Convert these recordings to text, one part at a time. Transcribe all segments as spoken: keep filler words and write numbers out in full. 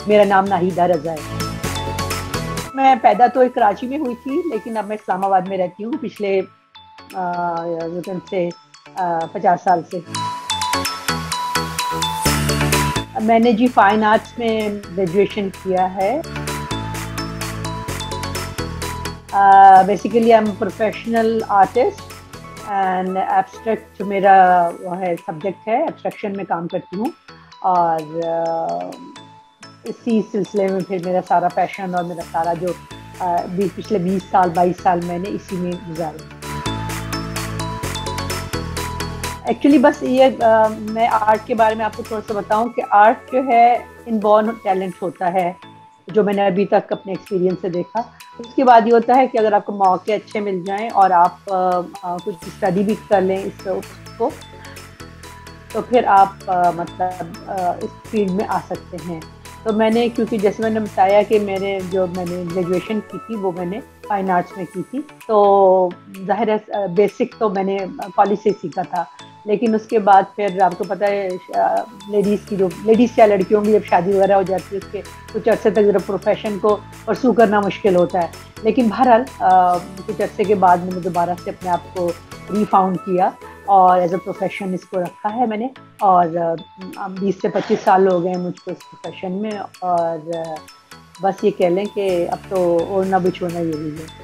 मेरा नाम नाहिदा रजा है। मैं पैदा तो एक कराची में हुई थी, लेकिन अब मैं इस्लामाबाद में रहती हूँ पिछले वतन से पचास साल से। मैंने जी फाइन आर्ट्स में ग्रेजुएशन किया है। Basically I am professional artist and abstract मेरा वो है सब्जेक्ट है, एब्स्ट्रैक्शन में काम करती हूँ। और uh, इसी सिलसिले में फिर मेरा सारा पैशन और मेरा सारा जो uh, पिछले बीस साल बाईस साल मैंने इसी में गुजारे। एक्चुअली बस ये आ, मैं आर्ट के बारे में आपको थोड़ा सा बताऊं कि आर्ट जो है इनबॉर्न टैलेंट होता है, जो मैंने अभी तक अपने एक्सपीरियंस से देखा। उसके बाद ये होता है कि अगर आपको मौके अच्छे मिल जाएं और आप आ, आ, कुछ स्टडी भी कर लें इस उसको, तो फिर आप आ, मतलब आ, इस फील्ड में आ सकते हैं। तो मैंने, क्योंकि जैसे मैंने बताया कि मैंने जो मैंने ग्रेजुएशन की थी वो मैंने फाइन आर्ट्स में की थी, तो जाहिर है बेसिक तो मैंने कॉलेज से सीखा था। लेकिन उसके बाद फिर आपको पता है लेडीज़ की जो लेडीज़ या लड़कियों की जब शादी वगैरह हो जाती है उसके कुछ अरसे तक जरा प्रोफेशन को परसू करना मुश्किल होता है। लेकिन बहरहाल कुछ अरसे के बाद मैंने दोबारा से अपने आप को रीफाउंड किया और एज अ प्रोफेशन इसको रखा है मैंने। और अब बीस से पच्चीस साल हो गए मुझको इस प्रोफेशन में। और बस ये कह लें कि अब तो ओढ़ना बिछोना यही है।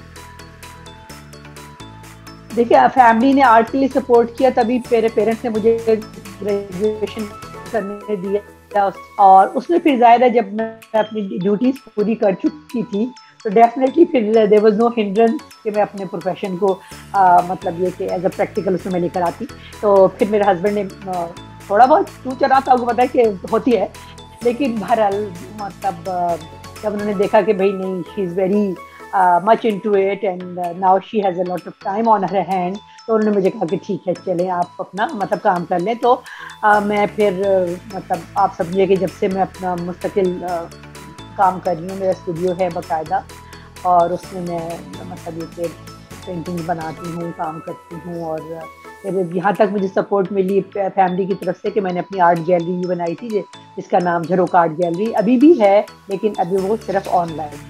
देखिए, फैमिली ने आर्ट के लिए सपोर्ट किया, तभी मेरे पेरेंट्स ने मुझे ग्रेजुएशन करने दिया। और उसमें फिर जाहिर है जब मैं अपनी ड्यूटीज पूरी कर चुकी थी तो डेफिनेटली फिर देयर वाज नो हिंड्रेंस कि मैं अपने प्रोफेशन को आ, मतलब ये कि एज अ प्रैक्टिकल उसमें मैं लेकर आती। तो फिर मेरे हस्बैंड ने थोड़ा बहुत चू चढ़ा तो आपको पता है कि होती है, लेकिन बहरहाल मतलब जब उन्होंने देखा कि भाई नहीं, she is very much into it and now she has a lot of time on her hand, तो उन्होंने मुझे कहा कि ठीक है चलें आप अपना मतलब काम कर लें। तो uh, मैं फिर uh, मतलब आप समझिए कि जब से मैं अपना मुस्तकिल uh, काम कर रही हूँ, मेरा स्टूडियो है बाकायदा, और उसमें मैं मतलब ये कि पेंटिंग बनाती हूँ, काम करती हूँ। और फिर यहाँ तक मुझे सपोर्ट मिली फैमिली की तरफ से कि मैंने अपनी आर्ट गैलरी भी बनाई थी जिसका नाम झरोक आर्ट गैलरी अभी भी है, लेकिन अभी वो सिर्फ ऑनलाइन है।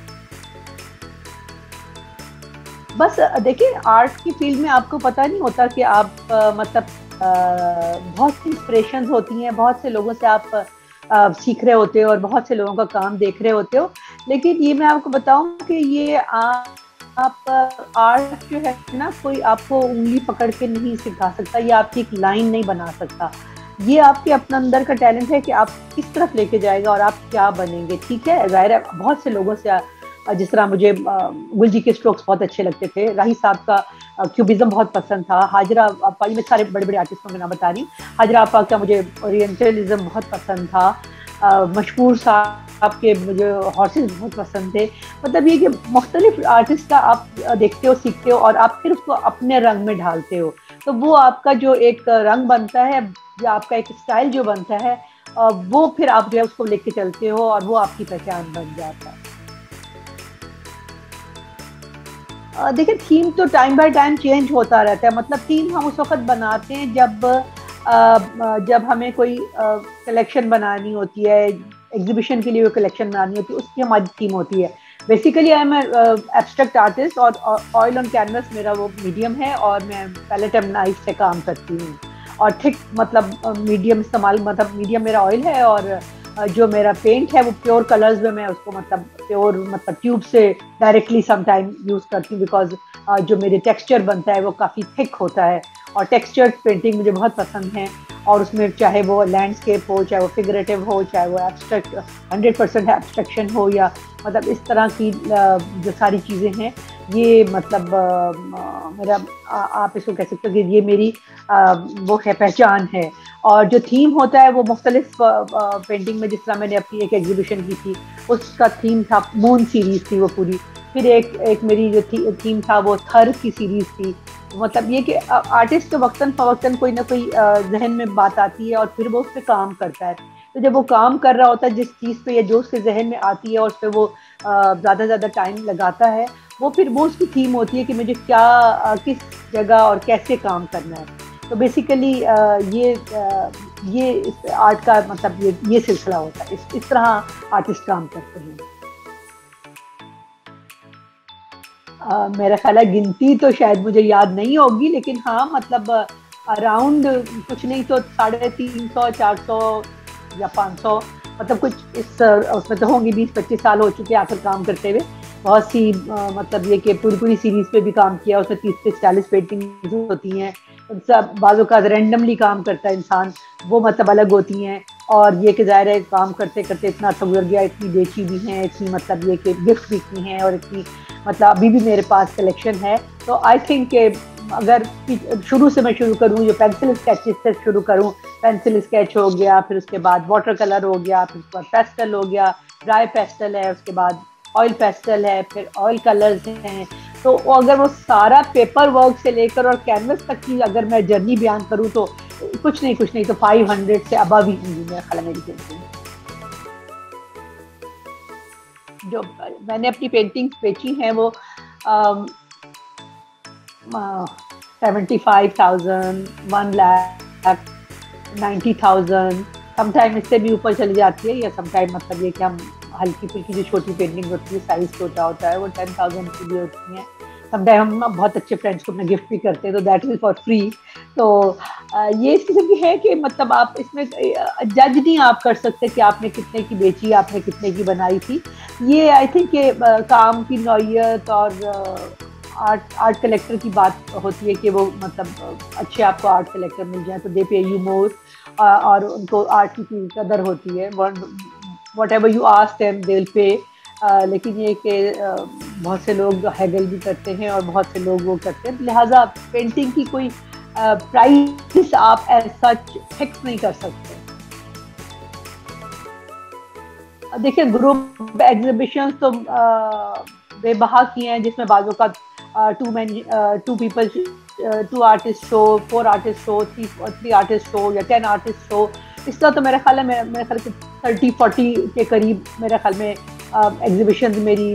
बस देखिए, आर्ट की फील्ड में आपको पता नहीं होता कि आप आ, मतलब आ, बहुत सी इंस्पिरेशंस होती हैं, बहुत से लोगों से आप आ, सीख रहे होते हो और बहुत से लोगों का काम देख रहे होते हो। लेकिन ये मैं आपको बताऊं कि ये आ, आप आर्ट जो है ना, कोई आपको उंगली पकड़ के नहीं सिखा सकता, ये आपकी एक लाइन नहीं बना सकता। ये आपके अपने अंदर का टैलेंट है कि आप किस तरफ लेके जाएगा और आप क्या बनेंगे। ठीक है, जाहिर है बहुत से लोगों से, जिस तरह मुझे गुल जी के स्ट्रोक्स बहुत अच्छे लगते थे, राही साहब का क्यूबिज्म बहुत पसंद था, हाजरा आपा, मैं सारे बड़े बड़े आर्टिस्टों के नाम बता रही हूँ, हाजरा आपा का मुझे ओरिएंटलिज्म बहुत पसंद था, मशहूर साहब के मुझे हॉर्सेस बहुत पसंद थे। मतलब ये कि मुख्तलिफ आर्टिस्ट का आप देखते हो, सीखते हो और आप फिर उसको अपने रंग में ढालते हो, तो वो आपका जो एक रंग बनता है, जो आपका एक स्टाइल जो बनता है, वो फिर आप जो है उसको लेके चलते हो और वो आपकी पहचान बन जाता है। देखिए, थीम तो टाइम बाय टाइम चेंज होता रहता है। मतलब थीम हम उस वक्त बनाते हैं जब जब हमें कोई कलेक्शन बनानी होती है, एग्जीबिशन के लिए वो कलेक्शन बनानी होती है, उसकी हमारी थीम होती है। Basically I am abstract artist और ऑयल ऑन कैनवस मेरा वो मीडियम है और मैं पैलेट एंड नाइफ से काम करती हूँ। और ठीक मतलब मीडियम इस्तेमाल, मतलब मीडियम मेरा ऑयल है और जो मेरा पेंट है वो प्योर कलर्स में मैं उसको मतलब प्योर मतलब ट्यूब से डायरेक्टली सम टाइम यूज़ करती हूँ, बिकॉज जो मेरे टेक्सचर बनता है वो काफ़ी थिक होता है और टेक्सचर्ड पेंटिंग मुझे बहुत पसंद है। और उसमें चाहे वो लैंडस्केप हो, चाहे वो फिगरेटिव हो, चाहे वो एब्स्ट्रैक्ट हंड्रेड परसेंट एब्स्ट्रैक्शन हो, या मतलब इस तरह की जो सारी चीज़ें हैं, ये मतलब आ, मेरा आ, आप इसको कह सकते हो कि ये मेरी आ, वो है, पहचान है। और जो थीम होता है वो मुख्तलिफ पेंटिंग में, जिस तरह मैंने अपनी एक एग्जीबिशन की थी उसका थीम था मून सीरीज थी वो पूरी। फिर एक एक मेरी जो थी, थीम था वो थर की सीरीज थी। मतलब ये कि आर्टिस्ट को वक्तन फवक्तन कोई ना कोई जहन में बात आती है और फिर वो उस पर काम करता है। तो जब वो काम कर रहा होता है जिस चीज़ पे या जो उसके जहन में आती है और उस पर वो ज़्यादा ज़्यादा टाइम लगाता है, वो फिर वो उसकी थीम होती है कि मुझे क्या, किस जगह और कैसे काम करना है। तो बेसिकली ये ये इस आर्ट का मतलब ये ये सिलसिला होता है, इस इस तरह आर्टिस्ट काम करते हैं। अ, मेरा ख्याल है गिनती तो शायद मुझे याद नहीं होगी, लेकिन हाँ मतलब अराउंड कुछ नहीं तो साढ़े तीन सौ चार सौ या पाँच सौ, मतलब कुछ इस उसमें तो होंगी। बीस पच्चीस साल हो चुके हैं आखिर काम करते हुए। बहुत सी अ, मतलब ये कि पूरी पूरी सीरीज पे भी काम किया, उसमें तीस से चालीस पेंटिंग होती हैं। उन सब बाजू का रैंडमली काम करता है इंसान, वो मतलब अलग होती हैं। और ये कि ज़ाहिर है काम करते करते इतना अच्छा गुजर गया, इतनी बेची भी हैं, इतनी मतलब ये कि गिफ्ट भी की हैं, और इतनी मतलब अभी भी मेरे पास कलेक्शन है। तो आई थिंक कि अगर शुरू से मैं शुरू करूँ, जो पेंसिल स्केचेस से शुरू करूँ, पेंसिल स्केच हो गया, फिर उसके बाद वाटर कलर हो गया, फिर उसके बाद पेस्टल हो गया, ड्राई पेस्टल है, उसके बाद ऑयल पेस्टल है, फिर ऑयल कलर्स हैं। तो अगर वो सारा पेपर वर्क से लेकर और कैनवस तक की अगर मैं जर्नी बयान करूँ तो कुछ नहीं कुछ नहीं तो फाइव हंड्रेड से अबव ही होंगी मेरा ख्याल है मेरी पेंटिंग। जो मैंने अपनी पेंटिंग्स बेची हैं वो seventy five thousand, one lakh, ninety thousand, sometime इससे भी ऊपर चली जाती है। या समटाइम मतलब ये कि हम हल्की फुल्की जो छोटी पेंटिंग होती है, साइज छोटा होता है, वो टेन थाउजेंड की भी होती हैं। समटाइम हम ना बहुत अच्छे फ्रेंड्स को अपना गिफ्ट भी करते हैं, तो दैट इज फॉर फ्री। तो अ, ये इस किस्म की है कि मतलब आप इसमें जज नहीं आप कर सकते कि आपने कितने की बेची, आपने कितने की बनाई थी। ये आई थिंक कि अ, काम की नौयत और आर्ट आर्ट कलेक्टर की बात होती है कि वो मतलब अच्छे आपको आर्ट कलेक्टर मिल जाए तो दे पे यू मोर, और उनको आर्ट की कदर होती है। Whatever you ask them they will pay. लेकिन ये कि uh, बहुत से लोग हैगल भी करते हैं और बहुत से लोग वो करते हैं, लिहाजा पेंटिंग की कोई प्राइस uh, आप एज सच फिक्स नहीं कर सकते। देखिए ग्रुप एग्जीबिशन तो बेबहा किए हैं, जिसमें बाजू का two man two people two artist show, four artist show, three three artist show या टेन आर्टिस्ट शो। इसका तो मेरे ख्याल है मेरे मेरे ख्याल से थर्टी फोर्टी के करीब मेरे ख्याल में एग्जीबिशन मेरी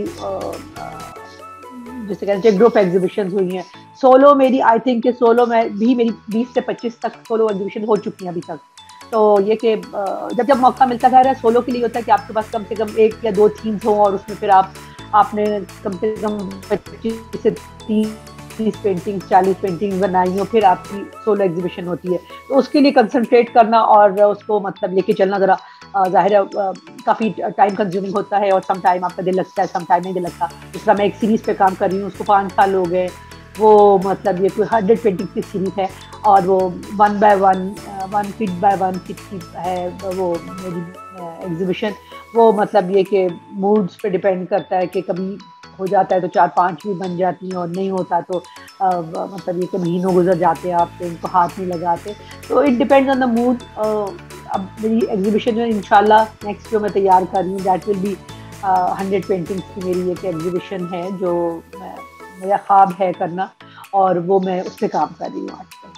जिसे कहते हैं ग्रुप एग्जीबिशन हुई हैं। सोलो मेरी आई थिंक कि सोलो में भी मेरी बीस से पच्चीस तक सोलो एग्जीबिशन हो चुकी हैं अभी तक। तो ये कि जब जब मौका मिलता है सोलो के लिए होता है कि आपके पास कम से कम एक या दो थीम्स हो, और उसमें फिर आप आपने कम से कम पच्चीस से तीस पेंटिंग चालीस पेंटिंग बनाई हो, फिर आपकी सोलो एग्जीबिशन होती है। तो उसके लिए कंसंट्रेट करना और उसको मतलब लेके चलना ज़रा जाहिर है काफ़ी टाइम कंज्यूमिंग होता है, और सम टाइम आपका दिल लगता है, सम टाइम नहीं दिल लगता। जिस तरह मैं एक सीरीज़ पे काम कर रही हूँ, उसको पाँच साल हो गए। वो मतलब ये कोई हंड्रेड पेंटिंग की सीरीज है, और वो one by one one feet by one feet की है वो मेरी एग्जीबिशन। वो मतलब ये कि मूड्स पे डिपेंड करता है कि कभी हो जाता है तो चार पांच भी बन जाती हैं, और नहीं होता तो आ, मतलब ये कि महीनों गुजर जाते हैं, आप इनको हाथ नहीं लगाते। तो it depends on the mood. अब मेरी एग्जीबिशन में इंशाल्लाह नेक्स्ट जो मैं तैयार कर रही हूँ that will be hundred paintings की मेरी एक एग्जीबिशन है, जो मैं मेरा ख्वाब है करना, और वो मैं उस पर काम कर रही हूँ आजकल।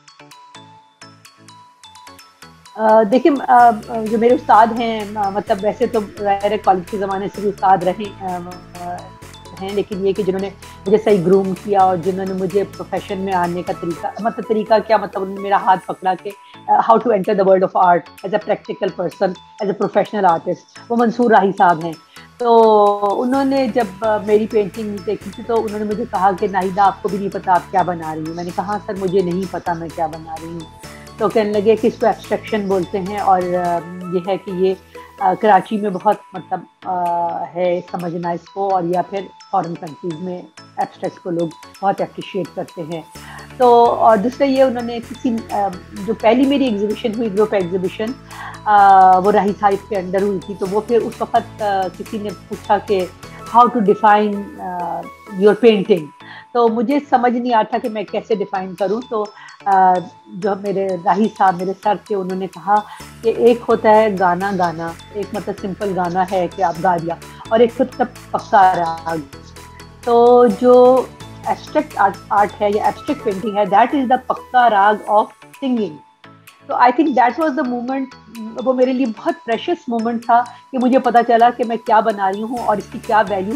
देखिए जो मेरे उस्ताद हैं, मतलब वैसे तो गैर कॉलेज के ज़माने से भी उस्ताद रहे हैं, लेकिन ये कि जिन्होंने मुझे सही ग्रूम किया और जिन्होंने मुझे प्रोफेशन में आने का तरीका, मतलब तरीका क्या मतलब उन्होंने मेरा हाथ पकड़ा के how to enter the world of art as a practical person, as a professional artist, वो मंसूर राही साहब हैं। तो उन्होंने जब मेरी पेंटिंग देखी थी तो उन्होंने मुझे कहा कि नाहिदा आपको भी नहीं पता आप क्या बना रही हूँ। मैंने कहा सर मुझे नहीं पता मैं क्या बना रही हूँ। तो कहने लगे कि इसको एब्स्ट्रक्शन बोलते हैं, और ये है कि ये कराची में बहुत मतलब है समझना इसको, और या फिर फॉरेन कंट्रीज में एब्स्ट्रैक्ट को लोग बहुत अप्रिशिएट करते हैं। तो और दूसरा ये उन्होंने किसी जो पहली मेरी एग्जीबिशन हुई ग्रुप एग्जीबिशन वो राही साहिब के अंडर हुई थी, तो वो फिर उस वक्त किसी ने पूछा कि how to define your painting. तो मुझे समझ नहीं आता कि मैं कैसे डिफाइन करूं। तो जो मेरे राही साहब मेरे सर थे उन्होंने कहा कि एक होता है गाना गाना, एक मतलब सिंपल गाना है कि आप गा दिया, और एक होता है पक्का राग। तो जो एब्स्ट्रैक्ट आर्ट, आर्ट है या एब्स्ट्रैक्ट पेंटिंग है, that is the pakka raag of singing. तो I think that was the moment, वो मेरे लिए बहुत प्रेशियस मोमेंट था कि मुझे पता चला कि मैं क्या बना रही हूँ और इसकी क्या वैल्यू है,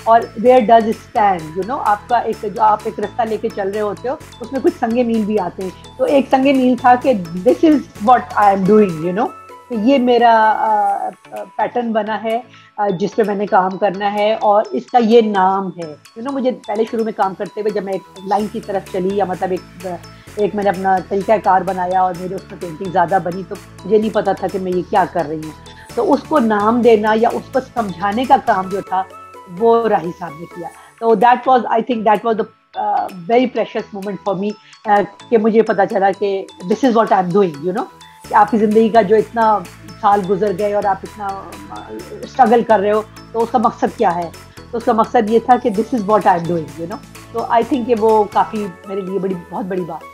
और where does stand, you know, आपका एक जो आप एक रास्ता लेके चल रहे होते हो उसमें कुछ संगे मील भी आते हैं। तो एक संगे मील था कि this is what I am doing, you know, तो ये मेरा पैटर्न बना है अ, जिस पे मैंने काम करना है और इसका ये नाम है। यू नो, मुझे पहले शुरू में काम करते हुए जब मैं एक लाइन की तरफ चली, या मतलब एक एक मैंने अपना तरीका कार बनाया और मेरे उसमें पेंटिंग ज़्यादा बनी, तो मुझे नहीं पता था कि मैं ये क्या कर रही हूँ। तो उसको नाम देना या उसको समझाने का काम जो था वो राही साहब ने किया। तो that was, I think that was the very precious moment for me, कि मुझे पता चला कि this is what I am doing, you know, कि आपकी ज़िंदगी का जो इतना साल गुजर गए और आप इतना स्ट्रगल कर रहे हो, तो उसका मकसद क्या है। तो उसका मकसद ये था कि this is what I am doing, you know. तो आई थिंक वो काफ़ी मेरे लिए बड़ी बहुत बड़ी बात।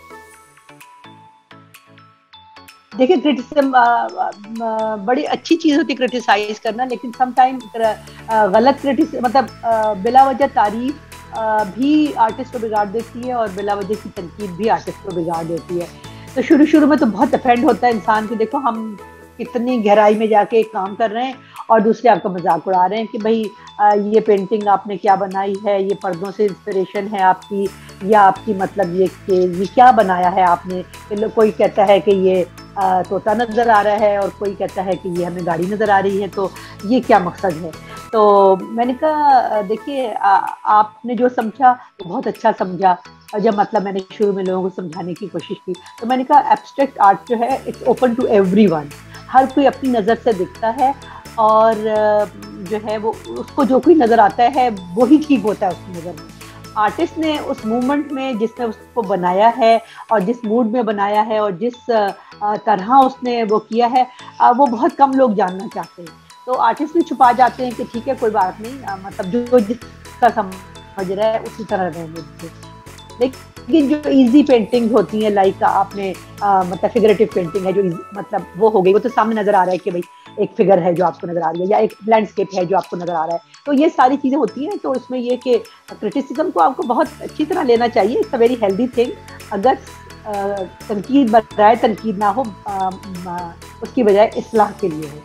देखिए, क्रिटिसिज्म बड़ी अच्छी चीज़ होती है क्रिटिसाइज करना, लेकिन समटाइम गलत क्रिटिस मतलब अ, बिला वजह तारीफ अ, भी आर्टिस्ट को बिगाड़ देती है और बिला वजह की तनकीद भी आर्टिस्ट को बिगाड़ देती है। तो शुरू शुरू में तो बहुत अफेंड होता है इंसान कि देखो हम कितनी गहराई में जाके एक काम कर रहे हैं और दूसरे आपका मजाक उड़ा रहे हैं कि भाई अ, ये पेंटिंग आपने क्या बनाई है, ये पर्दों से इंस्पिरेशन है आपकी, या आपकी मतलब ये कि ये क्या बनाया है आपने। कि लो- कोई कहता है कि ये अ, तोता नजर आ रहा है और कोई कहता है कि ये हमें गाड़ी नजर आ रही है, तो ये क्या मकसद है। तो मैंने कहा अ, देखिए, आ- आपने जो समझा वो बहुत अच्छा समझा। और जब मतलब मैंने शुरू में लोगों को समझाने की कोशिश की, तो मैंने कहा एब्स्ट्रैक्ट आर्ट जो है इट्स ओपन टू एवरीवन, हर कोई अपनी नज़र से दिखता है, और अ, जो है वो उसको जो कोई नज़र आता है वही ठीक होता है उसकी नज़र में। आर्टिस्ट ने उस मूवमेंट में जिसने उसको बनाया है और जिस मूड में बनाया है और जिस अ, अ, तरह उसने वो किया है, अ, वो बहुत कम लोग जानना चाहते हैं। तो आर्टिस्ट भी छुपा जाते हैं कि ठीक है कोई बात नहीं, अ, मतलब जो जिसका समझ रहा है उसी तरह रहने दीजिए। लेकिन जो इजी पेंटिंग होती है, लाइक आपने अ, मतलब फिगरेटिव पेंटिंग है जो easy- मतलब वो हो गई, वो तो सामने नजर आ रहा है कि भाई एक फिगर है जो आपको नजर आ रही है या एक लैंडस्केप है जो आपको नजर आ रहा है। तो ये सारी चीजें होती हैं। तो इसमें ये कि क्रिटिसिज्म को आपको बहुत अच्छी तरह लेना चाहिए, it's a very healthy thing. अगर अ, तनकीद बन रहा है, तनकीद ना हो, अ, म, उसकी बजाय इस्लाह के लिए हो।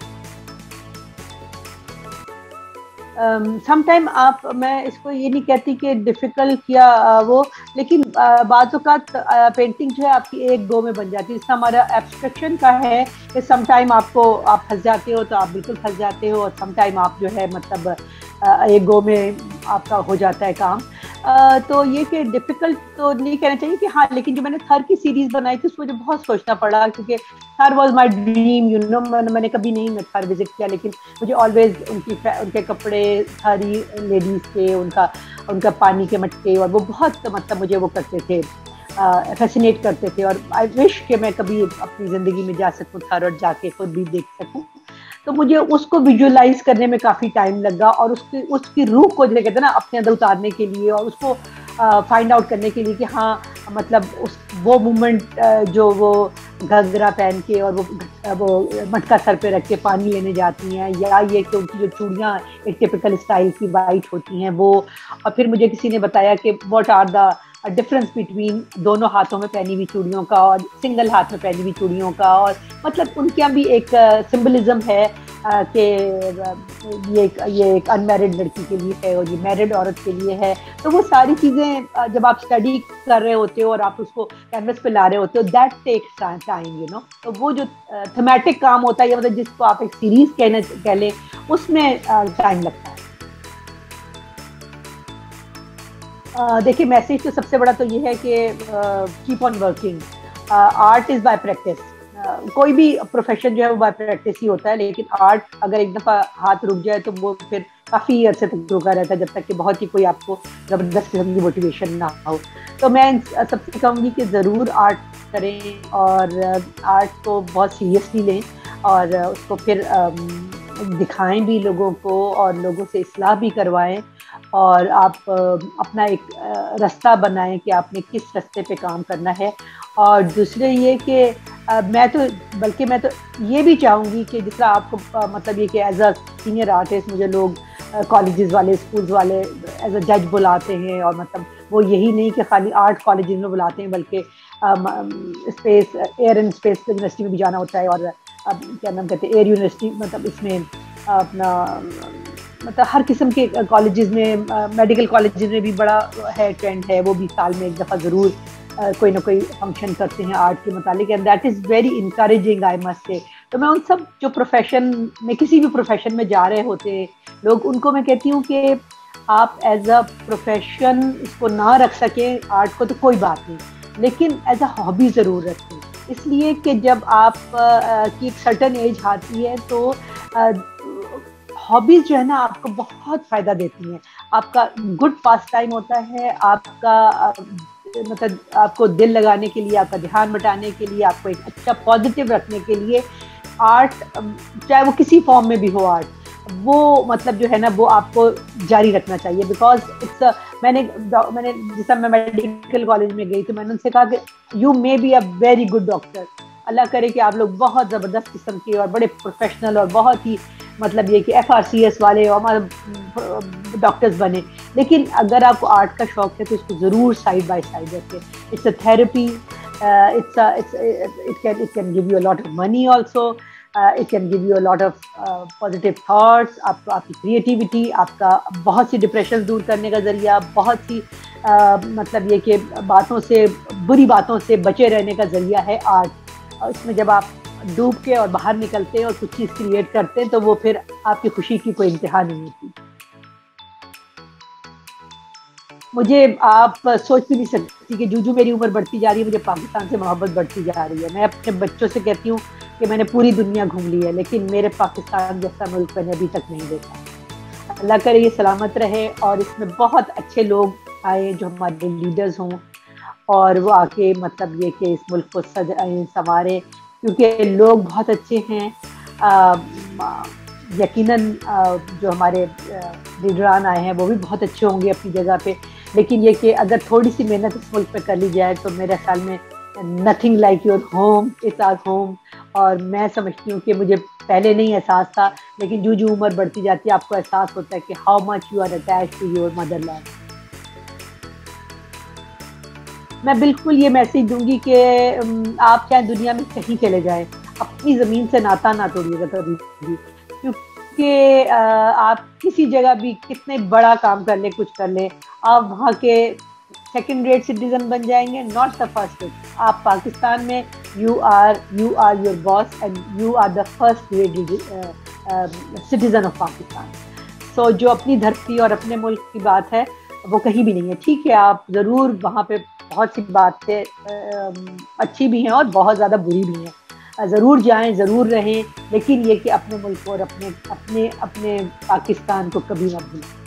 समटाइम आप, मैं इसको ये नहीं कहती कि डिफिकल्ट या अ, वो, लेकिन अ, बाज़ औक़ात पेंटिंग जो है आपकी एक गो में बन जाती है। इसका हमारा एब्स्ट्रैक्शन का है कि समटाइम आपको आप फंस जाते हो तो आप बिल्कुल फंस जाते हो, और समटाइम आप जो है मतलब अ, एक गो में आपका हो जाता है काम। अ, तो ये कि डिफिकल्ट तो नहीं कहना चाहिए कि हाँ, लेकिन जो मैंने थर की सीरीज बनाई थी उसमें मुझे बहुत सोचना पड़ा, क्योंकि there was my dream, you know. मैंने मैंने कभी नहीं मैं थर विजिट किया, लेकिन मुझे ऑलवेज उनकी उनके कपड़े, सारी लेडीज के, उनका उनका पानी के मटके, और वो बहुत मतलब मुझे वो करते थे, फैसिनेट करते थे। और आई विश कि मैं कभी अपनी ज़िंदगी में जा सकूं थर और जाके खुद भी देख सकूं। तो मुझे उसको विजुअलाइज करने में काफ़ी टाइम लगा, और उसकी उसकी रूह को जैसे कहते हैं ना अपने अंदर उतारने के लिए, और उसको फाइंड आउट करने के लिए कि हाँ, मतलब उस वो मोमेंट जो वो घघरा पहन के और वो वो मटका सर पे रख के पानी लेने जाती हैं, या ये कि उनकी जो चूड़ियाँ एक टिपिकल स्टाइल की वाइट होती हैं वो। और फिर मुझे किसी ने बताया कि what are the difference between दोनों हाथों में पहनी हुई चूड़ियों का और सिंगल हाथ में पहनी हुई चूड़ियों का, और मतलब उनके यहाँ भी एक सिंबलिज्म है अ, कि अ, ये एक ये एक अनमैरिड लड़की के लिए है और ये मैरिड औरत के लिए है। तो वो सारी चीज़ें अ, जब आप स्टडी कर रहे होते हो और आप उसको कैनवस पे ला रहे होते हो, that takes time, you know. तो वो जो थीमेटिक काम होता है, या मतलब जिसको आप एक सीरीज कहने कह लें, उसमें टाइम लगता है। अ, देखिए, मैसेज तो सबसे बड़ा तो ये है कि keep on working, art is by practice. कोई भी प्रोफेशन जो है वो बाय प्रैक्टिस ही होता है, लेकिन आर्ट अगर एक दफा हाथ रुक जाए तो वो फिर काफी अरसे तक रुका रहता है, जब तक कि बहुत ही कोई आपको जबरदस्त किस्म की मोटिवेशन ना हो। तो मैं इन सबसे कहूँगी कि ज़रूर आर्ट करें, और आर्ट को बहुत सीरियसली लें, और अ, उसको फिर अम, दिखाएं भी लोगों को, और लोगों से इस्लाह भी करवाएं, और आप अ, अपना एक अ, रास्ता बनाएं कि आपने किस रास्ते पे काम करना है। और दूसरे ये कि अ, मैं तो बल्कि मैं तो ये भी चाहूँगी कि जिस तरह आपको अ, मतलब ये कि एज अ सीनियर आर्टिस्ट मुझे लोग कॉलेजेस वाले, स्कूल्स वाले एज अ जज बुलाते हैं, और मतलब वो यही नहीं कि खाली आर्ट कॉलेजेस में बुलाते हैं, बल्कि space air and space university में भी जाना होता है, और अब क्या नाम कहते हैं एयर यूनिवर्सिटी, मतलब इसमें अपना मतलब हर किस्म के कॉलेजेस में, मेडिकल कॉलेजेस में भी बड़ा है, ट्रेंड है, वो भी साल में एक दफ़ा ज़रूर कोई ना कोई फंक्शन करते हैं आर्ट के मुतालिक, and that is very encouraging I must say. तो मैं उन सब जो प्रोफेशन में, किसी भी प्रोफेशन में जा रहे होते हैं लोग, उनको मैं कहती हूँ कि आप एज अ प्रोफेशन इसको ना रख सकें आर्ट को तो कोई बात नहीं, लेकिन एज अ हॉबी ज़रूर रखें, इसलिए कि जब आप की एक सर्टन एज आती है तो हॉबीज़ जो है ना आपको बहुत फ़ायदा देती हैं। आपका गुड पास टाइम होता है, आपका मतलब आपको दिल लगाने के लिए, आपका ध्यान बटाने के लिए, आपको एक अच्छा पॉजिटिव रखने के लिए आर्ट, चाहे वो किसी फॉर्म में भी हो आर्ट, वो मतलब जो है ना वो आपको जारी रखना चाहिए। बिकॉज इट्स मैंने मैंने जिस समय मैं मेडिकल कॉलेज में गई तो मैंने उनसे कहा कि you may be a very good doctor, अल्लाह करे कि आप लोग बहुत ज़बरदस्त किस्म के और बड़े प्रोफेशनल और बहुत ही मतलब ये कि एफ आर सी एस वाले और हमारे डॉक्टर्स बने, लेकिन अगर आपको आर्ट का शौक है तो इसको ज़रूर साइड बाय साइड रखें। It's a therapy, it's it's it can it can give you a lot of money also, it can give you a lot of positive thoughts, आपको आपकी क्रिएटिविटी, आपका बहुत सी डिप्रेशन दूर करने का ज़रिया, बहुत सी uh, मतलब ये कि बातों से, बुरी बातों से बचे रहने का ज़रिया है आर्ट। और इसमें जब आप डूब के और बाहर निकलते हैं और कुछ चीज़ क्रिएट करते हैं तो वो फिर आपकी खुशी की कोई इंतहा नहीं होती। मुझे आप सोच भी नहीं सकती कि जो जो मेरी उम्र बढ़ती जा रही है, मुझे पाकिस्तान से मोहब्बत बढ़ती जा रही है। मैं अपने बच्चों से कहती हूँ कि मैंने पूरी दुनिया घूम ली है, लेकिन मेरे पाकिस्तान जैसा मुल्क मैंने अभी तक नहीं देखा। अल्लाह करे ये सलामत रहे और इसमें बहुत अच्छे लोग आए जो हमारे लीडर्स हों और वो आके मतलब ये कि इस मुल्क को सजाएं, संवारें, क्योंकि लोग बहुत अच्छे हैं। यकीनन जो हमारे लीडरान आए हैं वो भी बहुत अच्छे होंगे अपनी जगह पे, लेकिन ये कि अगर थोड़ी सी मेहनत इस मुल्क पे कर ली जाए तो मेरे ख्याल में nothing like your home it's our home. और मैं समझती हूँ कि मुझे पहले नहीं एहसास था, लेकिन जो जो उम्र बढ़ती जाती है आपको एहसास होता है कि how much you are attached to your motherland. मैं बिल्कुल ये मैसेज दूंगी कि आप चाहे दुनिया में कहीं चले जाएं, अपनी ज़मीन से नाता ना तोड़िएगा कभी, क्योंकि आप किसी जगह भी कितने बड़ा काम कर ले, कुछ कर ले, आप वहाँ के सेकंड रेट सिटीजन बन जाएंगे, नॉट द फर्स्ट रेट। आप पाकिस्तान में you are you are your boss and you are the first rate citizen of Pakistan. So जो अपनी धरती और अपने मुल्क की बात है वो कहीं भी नहीं है। ठीक है, आप ज़रूर वहाँ पे बहुत सी बातें अच्छी भी हैं और बहुत ज़्यादा बुरी भी हैं, ज़रूर जाएं, ज़रूर रहें, लेकिन ये कि अपने मुल्क और अपने अपने अपने पाकिस्तान को कभी मत भूलें।